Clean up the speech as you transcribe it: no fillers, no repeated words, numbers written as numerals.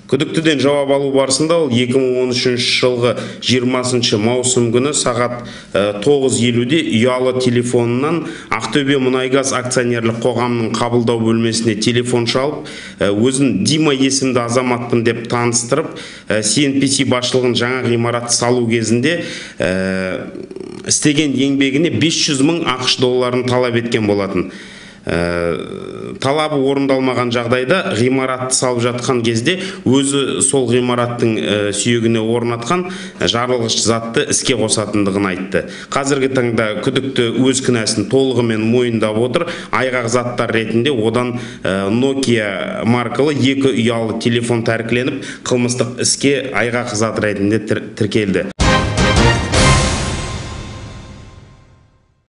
Күдіктіден жауап алу барысында ол 2013 жылғы 20 маусым күні сағат 9:50-де ұялы телефонынан Ақтөбе Мұнайгаз акционерлік қоғамының қабылдау бөлмесіне телефон шалып, өзін Дима есімді азаматпын деп таныстырып, CNPC басшылығын жаңа ғимарат салу кезінде істеген еңбегіне 500 мың ақш долларын талап еткен болатын. Талабы орындалмаған жағдайда ғимаратты салып жатқан кезде өзі сол ғимараттың сүйегіне орнатқан жарылғыш затты іске қосатындығын айтты. Қазіргі таңда күдікті өз кінәсін толығымен мойындап отыр. Айғақ заттар ретінде одан Nokia маркалы 2 ұялы телефон тәркіленіп, қылмыстық іске айғақ зат ретінде тіркелді.